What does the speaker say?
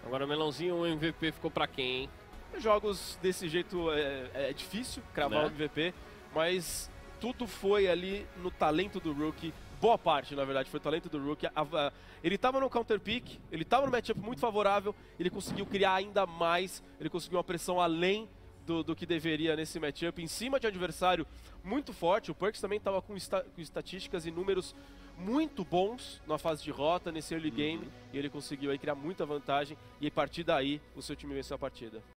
Agora, Melãozinho, o MVP ficou pra quem, hein? Jogos desse jeito é difícil cravar o MVP, mas tudo foi ali no talento do Rookie. Boa parte, na verdade, foi o talento do Rookie. Ele estava no counter pick, ele estava no matchup muito favorável, ele conseguiu criar ainda mais, ele conseguiu uma pressão além do que deveria nesse matchup, em cima de um adversário muito forte. O Perkz também estava com estatísticas e números muito bons na fase de rota, nesse early game, e ele conseguiu aí criar muita vantagem, e a partir daí o seu time venceu a partida.